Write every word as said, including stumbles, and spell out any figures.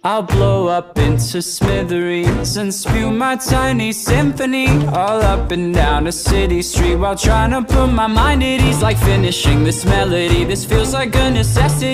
I'll blow up into smithereens and spew my tiny symphony all up and down a city street while trying to put my mind at ease. Like finishing this melody, this feels like a necessity.